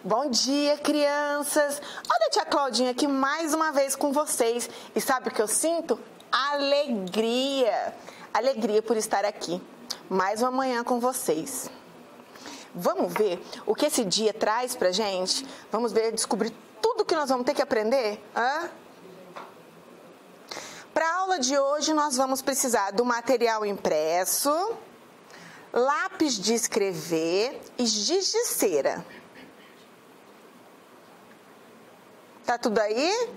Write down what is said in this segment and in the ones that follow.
Bom dia, crianças! Olha a tia Claudinha aqui mais uma vez com vocês. E sabe o que eu sinto? Alegria! Alegria por estar aqui. Mais uma manhã com vocês. Vamos ver o que esse dia traz pra gente? Vamos ver, descobrir tudo que nós vamos ter que aprender? Para a aula de hoje, nós vamos precisar do material impresso, lápis de escrever e giz de cera. Tá tudo aí?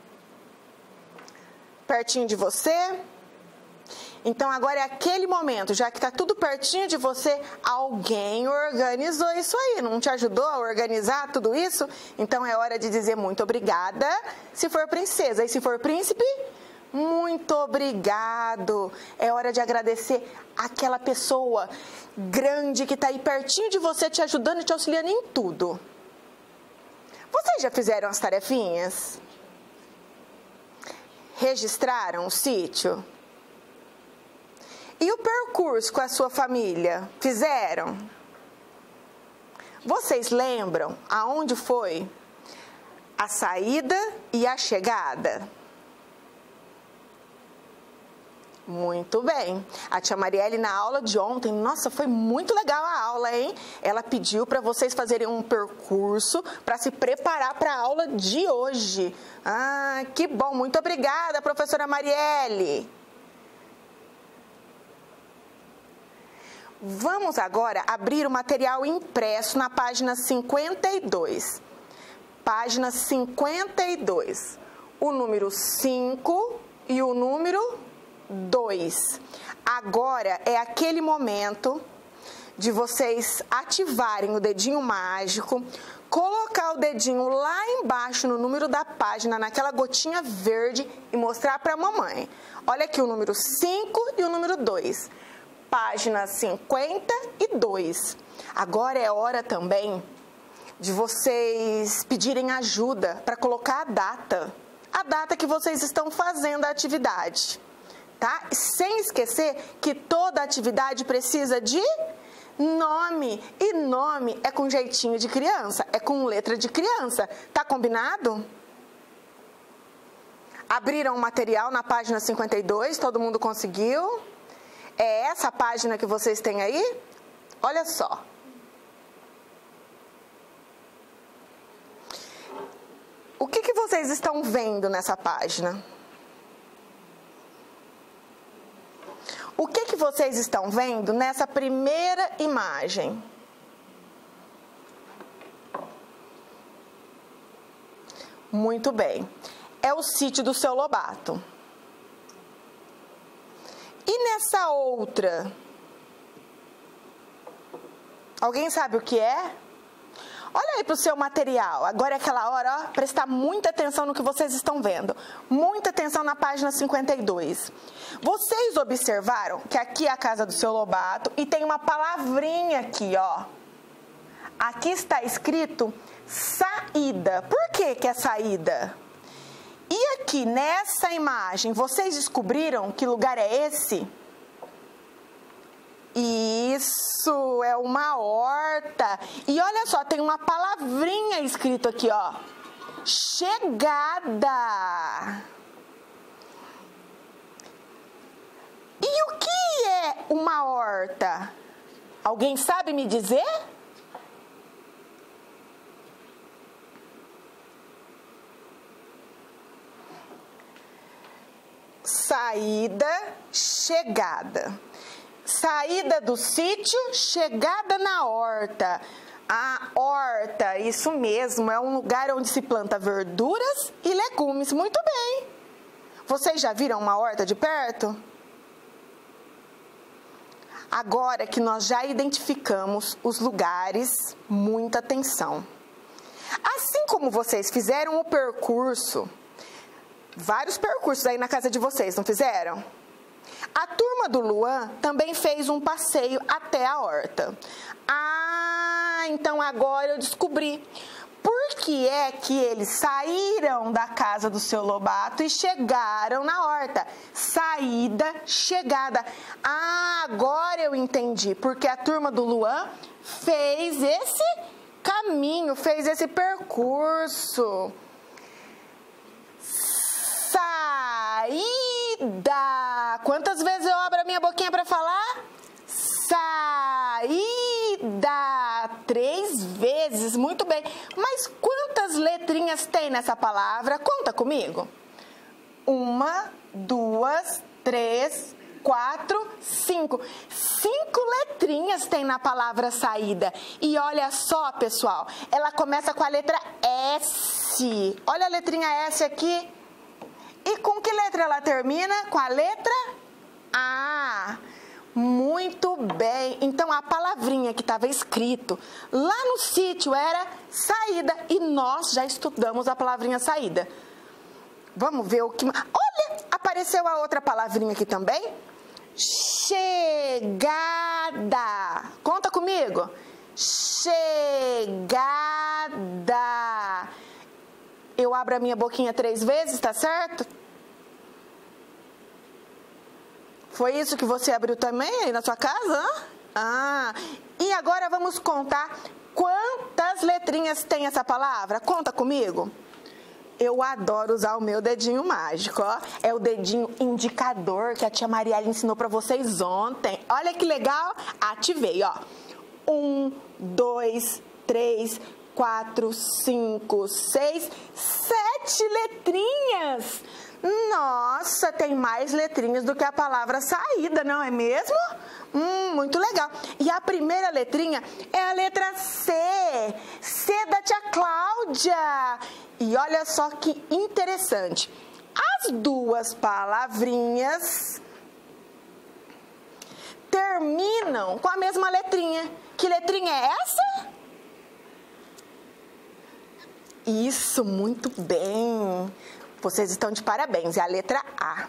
Pertinho de você? Então agora é aquele momento, já que tá tudo pertinho de você, alguém organizou isso aí, não te ajudou a organizar tudo isso? Então é hora de dizer muito obrigada, se for princesa, e se for príncipe, muito obrigado. É hora de agradecer aquela pessoa grande que tá aí pertinho de você, te ajudando e te auxiliando em tudo. Vocês já fizeram as tarefinhas? Registraram o sítio? E o percurso com a sua família? Fizeram? Vocês lembram aonde foi a saída e a chegada? Muito bem. A tia Marielle na aula de ontem, nossa, foi muito legal a aula, hein? Ela pediu para vocês fazerem um percurso para se preparar para a aula de hoje. Ah, que bom. Muito obrigada, professora Marielle. Vamos agora abrir o material impresso na página 52. Página 52. O número 5 e o número 2. Agora é aquele momento de vocês ativarem o dedinho mágico, colocar o dedinho lá embaixo no número da página, naquela gotinha verde e mostrar para a mamãe. Olha aqui o número 5 e o número 2. Página 52. Agora é hora também de vocês pedirem ajuda para colocar a data que vocês estão fazendo a atividade. Tá? Sem esquecer que toda atividade precisa de nome. E nome é com jeitinho de criança, é com letra de criança. Tá combinado? Abriram o material na página 52, todo mundo conseguiu? É essa página que vocês têm aí? Olha só. O que vocês estão vendo nessa página? O que vocês estão vendo nessa primeira imagem? Muito bem. É o sítio do seu Lobato. E nessa outra? Alguém sabe o que é? Olha aí para o seu material. Agora é aquela hora, ó, prestar muita atenção no que vocês estão vendo. Muita atenção na página 52. Vocês observaram que aqui é a casa do seu Lobato e tem uma palavrinha aqui, ó. Aqui está escrito saída. Por que é saída? E aqui nessa imagem, vocês descobriram que lugar é esse? Isso, é uma horta. E olha só, tem uma palavrinha escrito aqui, ó. Chegada. E o que é uma horta? Alguém sabe me dizer? Saída, chegada. Saída do sítio, chegada na horta. A horta, isso mesmo, é um lugar onde se planta verduras e legumes. Muito bem. Vocês já viram uma horta de perto? Agora que nós já identificamos os lugares, muita atenção. Assim como vocês fizeram o percurso, vários percursos aí na casa de vocês, não fizeram? A turma do Luan também fez um passeio até a horta. Ah, então agora eu descobri. Por que é que eles saíram da casa do seu Lobato e chegaram na horta? Saída, chegada. Ah, agora eu entendi. Porque a turma do Luan fez esse caminho, fez esse percurso. Saída. Quantas vezes eu abro a minha boquinha para falar? Saída. 3 vezes, muito bem. Mas quantas letrinhas tem nessa palavra? Conta comigo. 1, 2, 3, 4, 5. 5 letrinhas tem na palavra saída. E olha só, pessoal, ela começa com a letra S. Olha a letrinha S aqui. E com que letra ela termina? Com a letra A. Muito bem. Então, a palavrinha que estava escrito lá no sítio era saída. E nós já estudamos a palavrinha saída. Vamos ver o que... Olha, apareceu a outra palavrinha aqui também. Chegada. Conta comigo. Chegada. Eu abro a minha boquinha 3 vezes, tá certo? Foi isso que você abriu também aí na sua casa? E agora vamos contar quantas letrinhas tem essa palavra. Conta comigo. Eu adoro usar o meu dedinho mágico, ó. É o dedinho indicador que a tia Marielle ensinou para vocês ontem. Olha que legal. Ativei, ó. 1, 2, 3, 4, 5, 6, 7 letrinhas. Nossa, tem mais letrinhas do que a palavra saída, não é mesmo? Muito legal. E a primeira letrinha é a letra C. C da tia Cláudia. E olha só que interessante. As 2 palavrinhas terminam com a mesma letrinha. Que letrinha é essa? Isso, muito bem. Vocês estão de parabéns. É a letra A.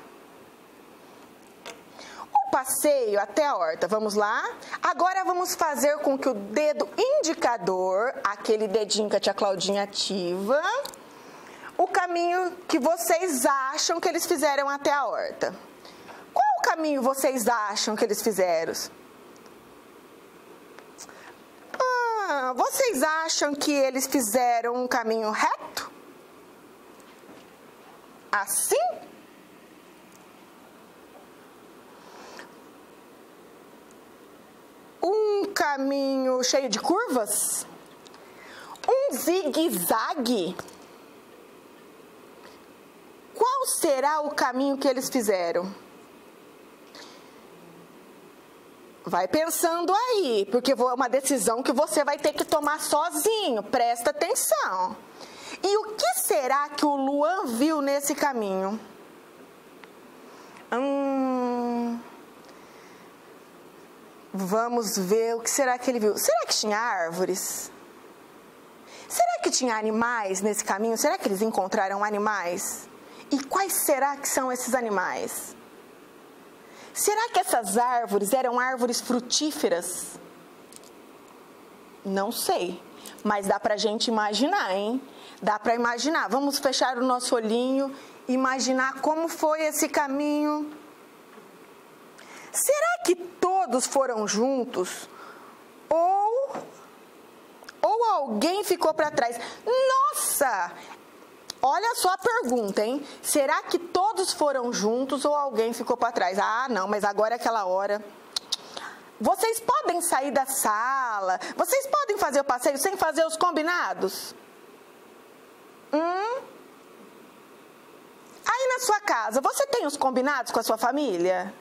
O passeio até a horta. Vamos lá? Agora vamos fazer com que o dedo indicador, aquele dedinho que a tia Claudinha ativa, o caminho que vocês acham que eles fizeram até a horta. Qual o caminho vocês acham que eles fizeram? Vocês acham que eles fizeram um caminho reto? Assim? Um caminho cheio de curvas? Um zigue-zague? Qual será o caminho que eles fizeram? Vai pensando aí, porque é uma decisão que você vai ter que tomar sozinho. Presta atenção. E o que será que o Luan viu nesse caminho? Vamos ver o que será que ele viu. Será que tinha árvores? Será que tinha animais nesse caminho? Será que eles encontraram animais? E quais será que são esses animais? Será que essas árvores eram árvores frutíferas? Não sei, mas dá pra gente imaginar, hein? Dá pra imaginar. Vamos fechar o nosso olhinho, imaginar como foi esse caminho. Será que todos foram juntos? Ou alguém ficou para trás? Nossa! Olha só a pergunta, hein? Será que todos foram juntos ou alguém ficou para trás? Ah, não, mas agora é aquela hora. Vocês podem sair da sala? Vocês podem fazer o passeio sem fazer os combinados? Aí na sua casa, você tem os combinados com a sua família?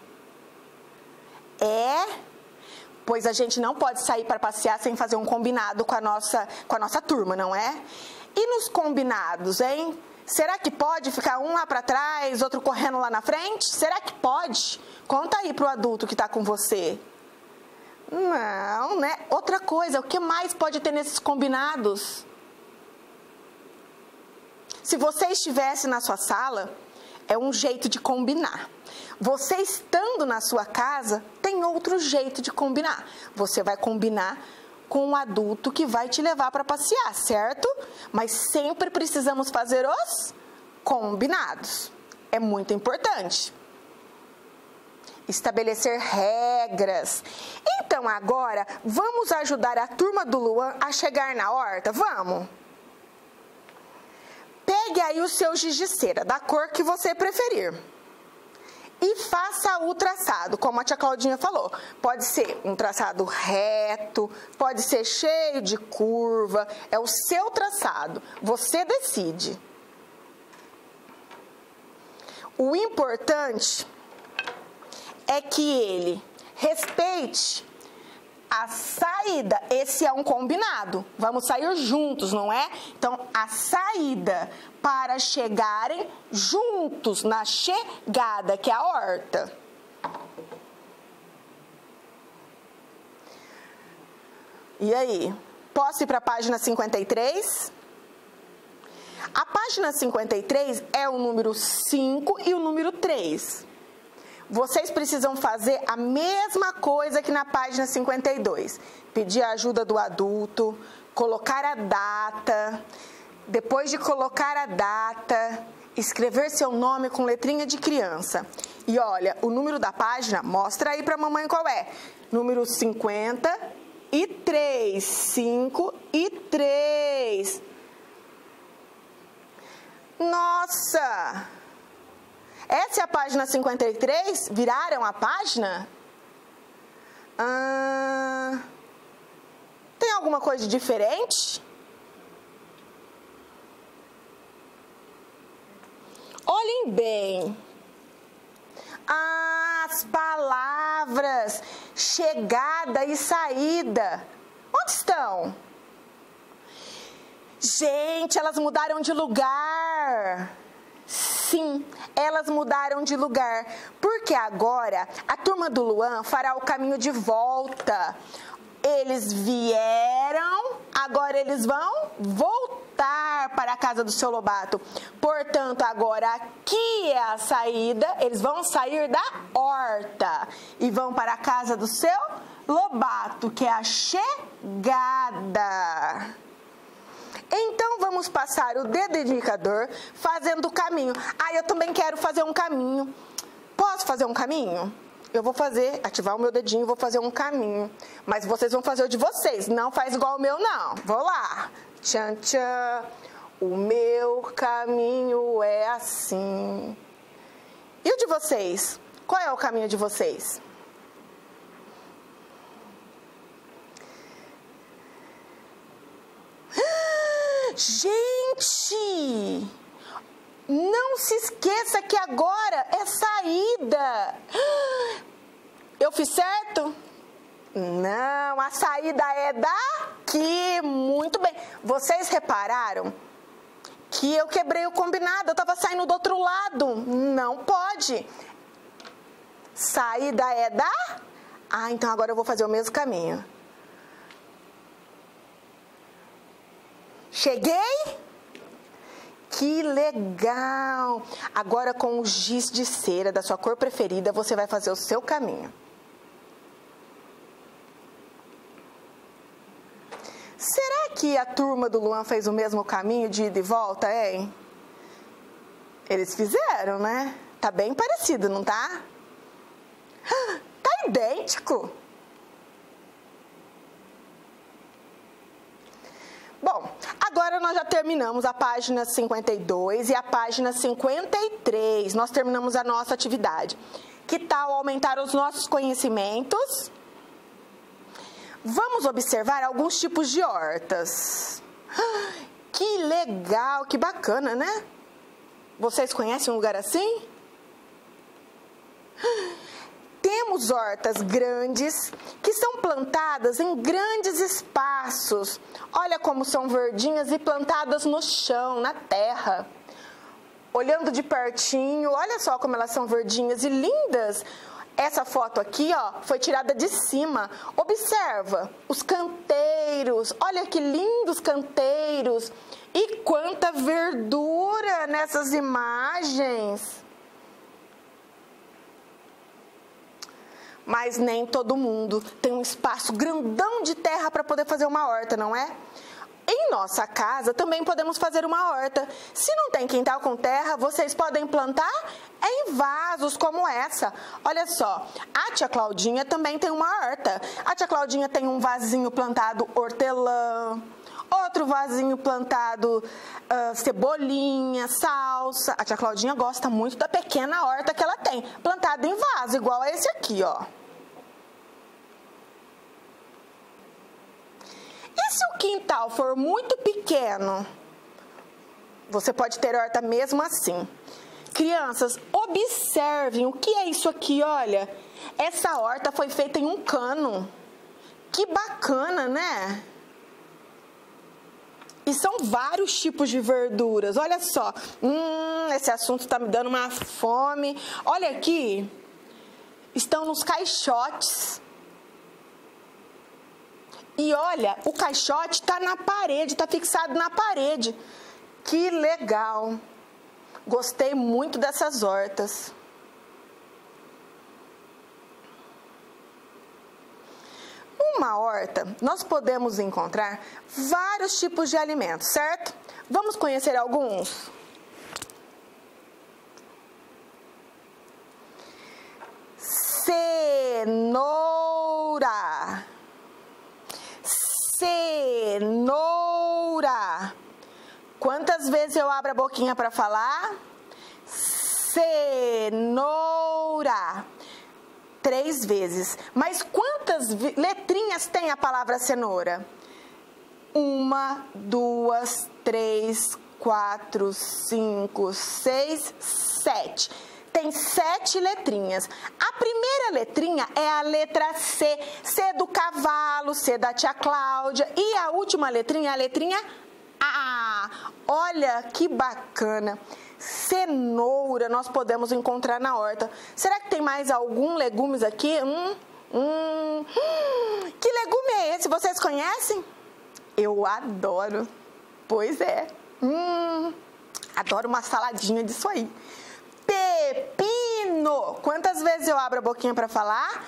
Pois a gente não pode sair para passear sem fazer um combinado com a nossa turma, não é? E nos combinados, hein? Será que pode ficar um lá para trás, outro correndo lá na frente? Será que pode? Conta aí pro adulto que está com você. Não, né? Outra coisa, o que mais pode ter nesses combinados? Se você estivesse na sua sala, é um jeito de combinar. Você estando na sua casa, tem outro jeito de combinar. Você vai combinar com o adulto que vai te levar para passear, certo? Mas sempre precisamos fazer os combinados. É muito importante. estabelecer regras. Então agora vamos ajudar a turma do Luan a chegar na horta? Vamos? Pegue aí o seu giz de cera, da cor que você preferir. E faça o traçado, como a tia Claudinha falou. Pode ser um traçado reto, pode ser cheio de curva. É o seu traçado, você decide. O importante é que ele respeite a saída. Esse é um combinado. Vamos sair juntos, não é? Então, a saída para chegarem juntos na chegada, que é a horta. E aí? Posso ir para a página 53? A página 53 é o número 5 e o número 3. Vocês precisam fazer a mesma coisa que na página 52. Pedir a ajuda do adulto, colocar a data. Depois de colocar a data, escrever seu nome com letrinha de criança. E olha, o número da página, mostra aí para a mamãe qual é. Número 53. 5 e 3. Nossa! Essa é a página 53? Viraram a página? Tem alguma coisa diferente? Olhem bem. As palavras chegada e saída. Onde estão? Gente, elas mudaram de lugar. Sim, elas mudaram de lugar, porque agora a turma do Luan fará o caminho de volta. Eles vieram, agora eles vão voltar para a casa do seu Lobato. Portanto, agora aqui é a saída, eles vão sair da horta e vão para a casa do seu Lobato, que é a chegada. Então, vamos passar o dedo indicador fazendo o caminho. Eu também quero fazer um caminho. Posso fazer um caminho? Eu vou fazer, ativar o meu dedinho e vou fazer um caminho. Mas vocês vão fazer o de vocês, não faz igual o meu, não. Vou lá. Tchan, tchan. O meu caminho é assim. E o de vocês? Qual é o caminho de vocês? Gente, não se esqueça que agora é saída. Eu fiz certo? Não, a saída é daqui. Muito bem. Vocês repararam que eu quebrei o combinado? Eu estava saindo do outro lado. Não pode. Saída é da... então agora eu vou fazer o mesmo caminho. Cheguei? Que legal! Agora com o giz de cera da sua cor preferida, você vai fazer o seu caminho. Será que a turma do Luan fez o mesmo caminho de ida e volta, hein? Eles fizeram, né? Tá bem parecido, não tá? Tá idêntico! Bom, agora nós já terminamos a página 52 e a página 53. Nós terminamos a nossa atividade. Que tal aumentar os nossos conhecimentos? Vamos observar alguns tipos de hortas. Que legal, que bacana, né? Vocês conhecem um lugar assim? Temos hortas grandes que são plantadas em grandes espaços. Olha como são verdinhas e plantadas no chão, na terra. Olhando de pertinho, olha só como elas são verdinhas e lindas. Essa foto aqui, ó, foi tirada de cima. Observa os canteiros. Olha que lindos canteiros. E quanta verdura nessas imagens. Mas nem todo mundo tem um espaço grandão de terra para poder fazer uma horta, não é? Em nossa casa também podemos fazer uma horta. Se não tem quintal com terra, vocês podem plantar em vasos como essa. Olha só, a tia Claudinha também tem uma horta. A tia Claudinha tem um vasinho plantado hortelã, outro vasinho plantado cebolinha, salsa. A tia Claudinha gosta muito da pequena horta que ela tem, plantada em vaso, igual a esse aqui, ó. E se o quintal for muito pequeno, você pode ter horta mesmo assim. Crianças, observem o que é isso aqui, olha. Essa horta foi feita em um cano. Que bacana, né? E são vários tipos de verduras, olha só. Esse assunto está me dando uma fome. Olha aqui, estão nos caixotes. E olha, o caixote está na parede, está fixado na parede. Que legal! Gostei muito dessas hortas. Numa horta, nós podemos encontrar vários tipos de alimentos, certo? Vamos conhecer alguns? Cenoura. Cenoura. Quantas vezes eu abro a boquinha para falar? Cenoura. 3 vezes. Mas quantas letrinhas tem a palavra cenoura? 1, 2, 3, 4, 5, 6, 7. Tem 7 letrinhas. A primeira letrinha é a letra C. C do cavalo, C da tia Cláudia. E a última letrinha é a letrinha A. Olha que bacana. Cenoura nós podemos encontrar na horta. Será que tem mais algum legumes aqui? Que legume é esse? Vocês conhecem? Eu adoro. Pois é. Adoro uma saladinha disso aí. Pepino. Quantas vezes eu abro a boquinha para falar?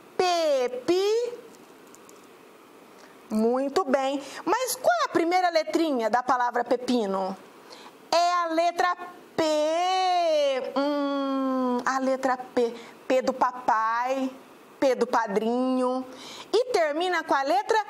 Muito bem. Mas qual é a primeira letrinha da palavra pepino? É a letra P. A letra P. P do papai, P do padrinho. E termina com a letra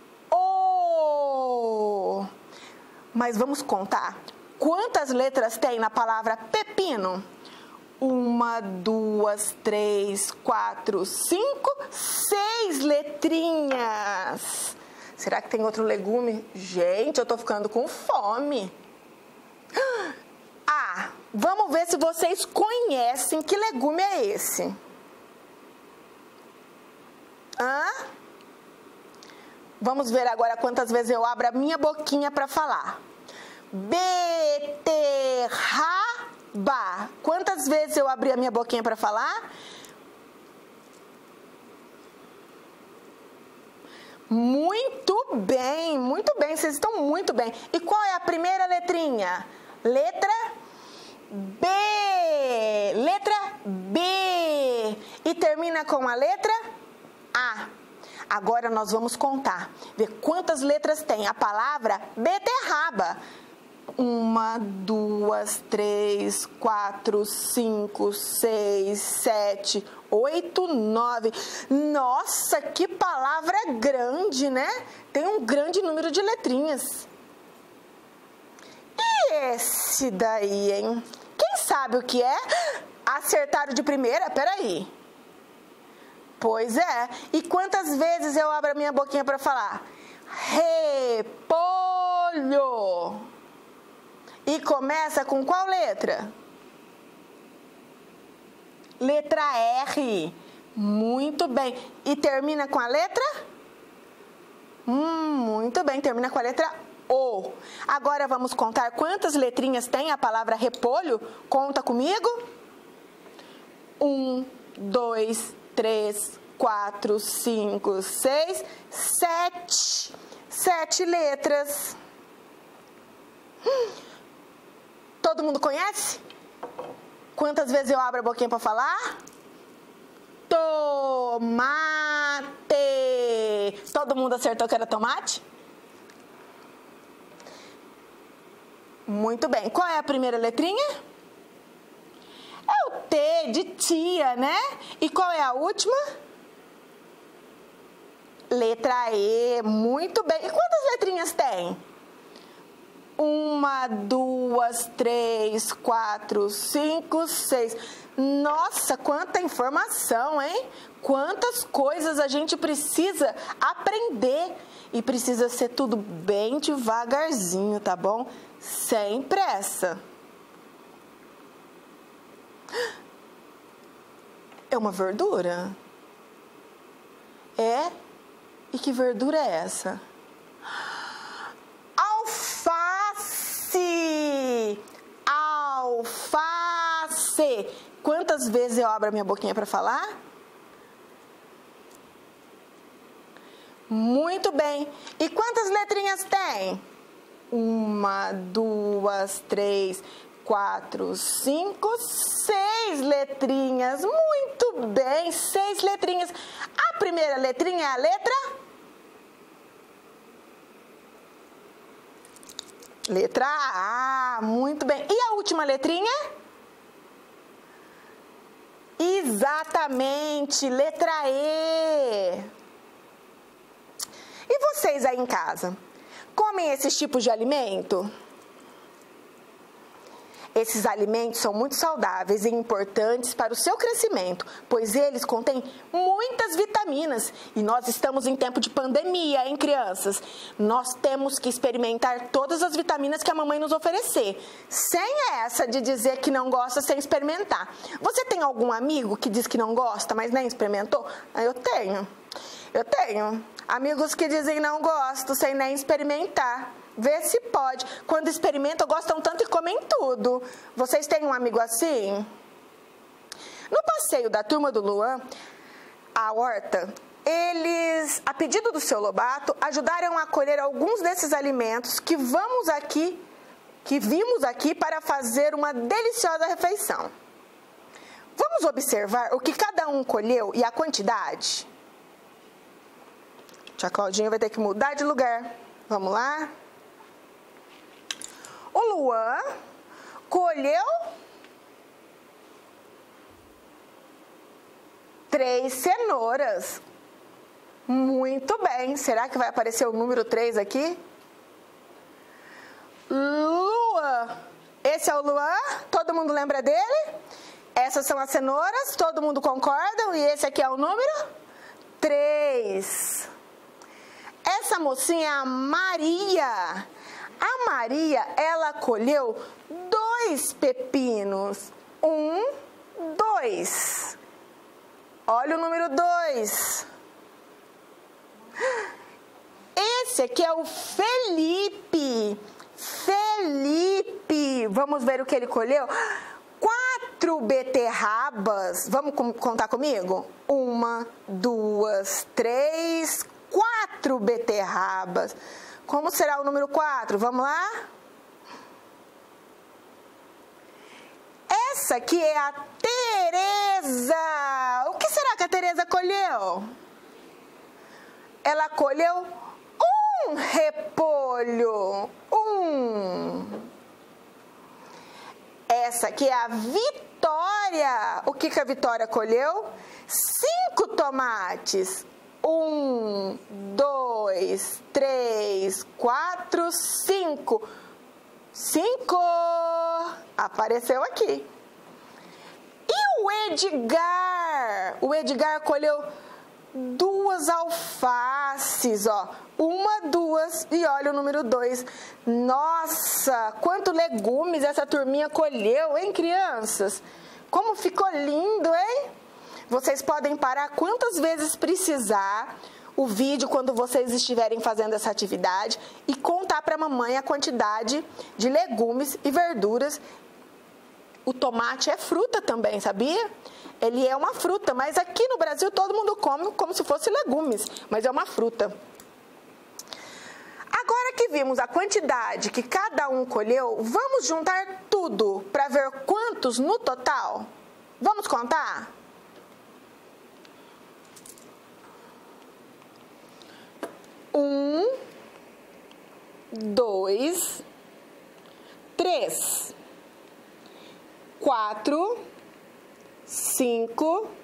O. Mas vamos contar. Quantas letras tem na palavra pepino? 1, 2, 3, 4, 5, 6 letrinhas. Será que tem outro legume? Gente, eu tô ficando com fome. Vamos ver se vocês conhecem que legume é esse. Vamos ver agora quantas vezes eu abro a minha boquinha para falar. Beterraba. Quantas vezes eu abri a minha boquinha para falar? Muito bem, vocês estão muito bem. E qual é a primeira letrinha? Letra B. Letra B. E termina com a letra A. Agora nós vamos contar, ver quantas letras tem a palavra beterraba. 1, 2, 3, 4, 5, 6, 7, 8, 9. Nossa, que palavra grande, né? Tem um grande número de letrinhas. E esse daí, hein? Quem sabe o que é? Acertaram de primeira? Peraí. Pois é. E quantas vezes eu abro a minha boquinha para falar? Repolho. E começa com qual letra? Letra R. Muito bem. E termina com a letra? Muito bem, termina com a letra O. Agora vamos contar quantas letrinhas tem a palavra repolho? Conta comigo. 1, 2, 3, 4, 5, 6, 7. 7 letras. Todo mundo conhece? Quantas vezes eu abro a boquinha para falar? Tomate. Todo mundo acertou que era tomate? Muito bem. Qual é a primeira letrinha? É o T de tia, né? E qual é a última? Letra E. Muito bem. E quantas letrinhas tem? 1, 2, 3, 4, 5, 6. Nossa, quanta informação, hein? Quantas coisas a gente precisa aprender. E precisa ser tudo bem devagarzinho, tá bom? Sem pressa. É uma verdura? É? E que verdura é essa? Alface! Alface! Quantas vezes eu abro a minha boquinha para falar? Muito bem. E quantas letrinhas tem? 1, 2, 3, 4, 5, 6 letrinhas. Muito bem, 6 letrinhas. A primeira letrinha é a letra A. Muito bem. E a última letrinha? Exatamente, letra E. E vocês aí em casa, comem esses tipos de alimento? Esses alimentos são muito saudáveis e importantes para o seu crescimento, pois eles contêm muitas vitaminas. E nós estamos em tempo de pandemia, hein, crianças? Nós temos que experimentar todas as vitaminas que a mamãe nos oferecer, sem essa de dizer que não gosta sem experimentar. Você tem algum amigo que diz que não gosta, mas nem experimentou? Eu tenho amigos que dizem não gosto sem nem experimentar. Vê se pode. Quando experimentam, gostam tanto e comem tudo. Vocês têm um amigo assim? No passeio da turma do Luan, a horta, eles, a pedido do seu Lobato, ajudaram a colher alguns desses alimentos que vimos aqui para fazer uma deliciosa refeição. Vamos observar o que cada um colheu e a quantidade? Tia Claudinha vai ter que mudar de lugar. Vamos lá? O Luan colheu 3 cenouras. Muito bem. Será que vai aparecer o número 3 aqui? Luan. Esse é o Luan? Todo mundo lembra dele? Essas são as cenouras? Todo mundo concorda? E esse aqui é o número 3. Essa mocinha é a Maria. A Maria, ela colheu 2 pepinos. 1, 2. Olha o número 2. Esse aqui é o Felipe. Felipe. Vamos ver o que ele colheu? 4 beterrabas. Vamos contar comigo? 1, 2, 3, 4 beterrabas. Como será o número 4? Vamos lá? Essa aqui é a Tereza. O que será que a Tereza colheu? Ela colheu 1 repolho. 1. Essa aqui é a Vitória. O que a Vitória colheu? 5 tomates. 1, 2, 3, 4, 5. 5. Apareceu aqui. E o Edgar? O Edgar colheu 2 alfaces, ó. 1, 2 e olha o número 2. Nossa, quantos legumes essa turminha colheu, hein, crianças? Como ficou lindo, hein? Vocês podem parar quantas vezes precisar o vídeo quando vocês estiverem fazendo essa atividade e contar para a mamãe a quantidade de legumes e verduras. O tomate é fruta também, sabia? Ele é uma fruta, mas aqui no Brasil todo mundo come como se fosse legumes, mas é uma fruta. Agora que vimos a quantidade que cada um colheu, vamos juntar tudo para ver quantos no total? Vamos contar? 1, 2, 3, 4, 5,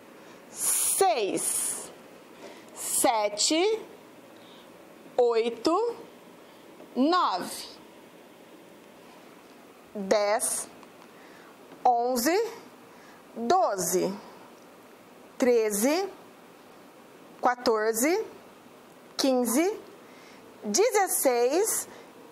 6, 7, 8, 9, 10, 11, 12, 13, 14, 15, 16,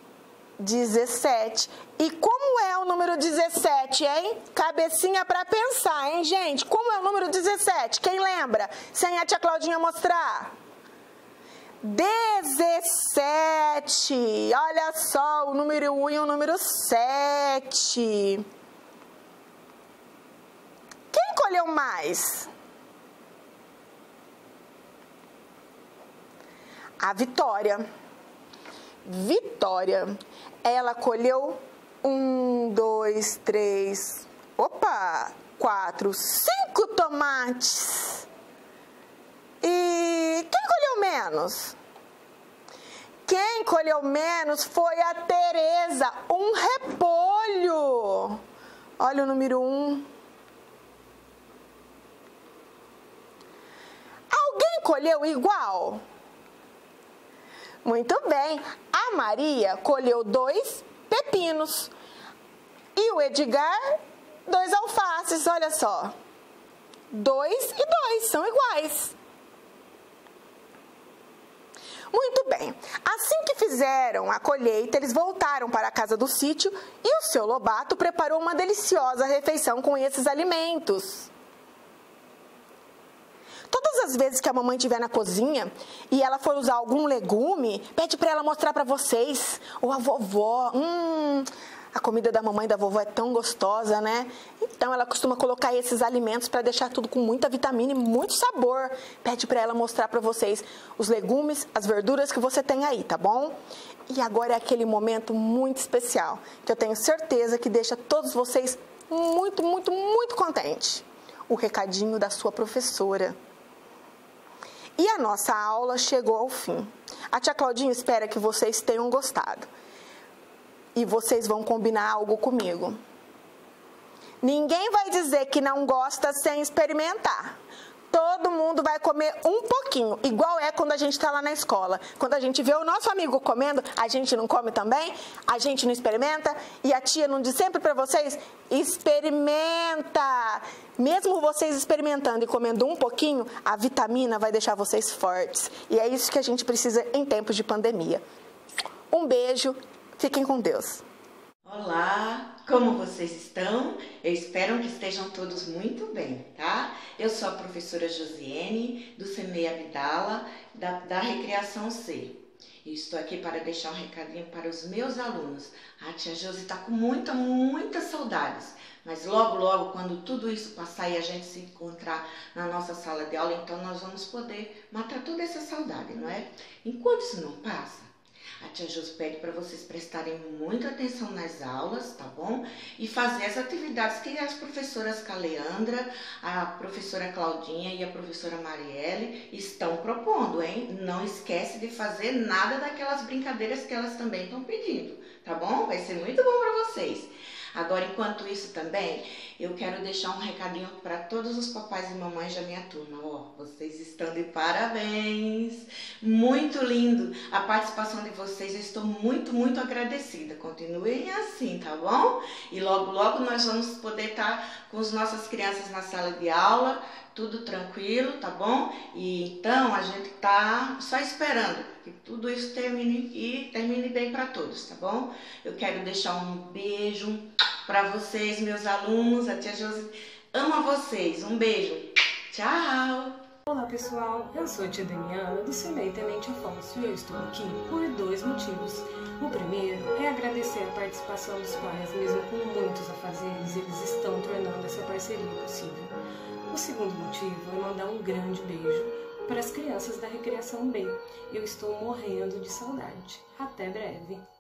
17. E como é o número 17, hein? Cabecinha pra pensar, hein, gente? Como é o número 17? Quem lembra? Sem a tia Claudinha mostrar. 17. Olha só, o número 1 e o número 7. Quem colheu mais? A Vitória. Vitória, ela colheu 1, 2, 3, 4, 5 tomates. E quem colheu menos? Quem colheu menos foi a Tereza, um repolho. Olha o número 1. Alguém colheu igual? Muito bem, a Maria colheu 2 pepinos e o Edgar 2 alfaces, olha só. 2 e 2 são iguais. Muito bem, assim que fizeram a colheita, eles voltaram para a casa do sítio e o seu Lobato preparou uma deliciosa refeição com esses alimentos. Todas as vezes que a mamãe estiver na cozinha e ela for usar algum legume, pede para ela mostrar para vocês. Ou a vovó, a comida da mamãe e da vovó é tão gostosa, né? Então ela costuma colocar esses alimentos para deixar tudo com muita vitamina e muito sabor. Pede para ela mostrar para vocês os legumes, as verduras que você tem aí, tá bom? E agora é aquele momento muito especial, que eu tenho certeza que deixa todos vocês muito, muito, muito contentes. O recadinho da sua professora. E a nossa aula chegou ao fim. A tia Claudinha espera que vocês tenham gostado. E vocês vão combinar algo comigo. Ninguém vai dizer que não gosta sem experimentar. Todo mundo vai comer um pouquinho, igual é quando a gente está lá na escola. Quando a gente vê o nosso amigo comendo, a gente não come também, a gente não experimenta. E a tia não diz sempre para vocês, experimenta! Mesmo vocês experimentando e comendo um pouquinho, a vitamina vai deixar vocês fortes. E é isso que a gente precisa em tempos de pandemia. Um beijo, fiquem com Deus. Olá, como vocês estão? Eu espero que estejam todos muito bem, tá? Eu sou a professora Josiane, do CMEI Abdala, da Recreação C. E estou aqui para deixar um recadinho para os meus alunos. A tia Josi está com muitas saudades. Mas logo, logo, quando tudo isso passar e a gente se encontrar na nossa sala de aula, então nós vamos poder matar toda essa saudade, não é? Enquanto isso não passa, a tia Josi pede para vocês prestarem muita atenção nas aulas, tá bom? E fazer as atividades que as professoras Caleandra, a professora Claudinha e a professora Marielle estão propondo, hein? Não esquece de fazer nada daquelas brincadeiras que elas também estão pedindo, tá bom? Vai ser muito bom para vocês. Agora, enquanto isso também, eu quero deixar um recadinho para todos os papais e mamães da minha turma. Ó, vocês estão de parabéns! Muito lindo a participação de vocês, eu estou muito agradecida. Continuem assim, tá bom? E logo, logo nós vamos poder estar com as nossas crianças na sala de aula, tudo tranquilo, tá bom? E então a gente tá só esperando que tudo isso termine bem para todos, tá bom? Eu quero deixar um beijo para vocês, meus alunos. A tia Josi ama vocês. Um beijo. Tchau! Olá pessoal, eu sou a tia Daniela do CMEI Tenente Afonso e eu estou aqui por 2 motivos. O primeiro é agradecer a participação dos pais, mesmo com muitos afazeres, eles estão tornando essa parceria possível. O segundo motivo é mandar um grande beijo para as crianças da Recreação B. Eu estou morrendo de saudade. Até breve!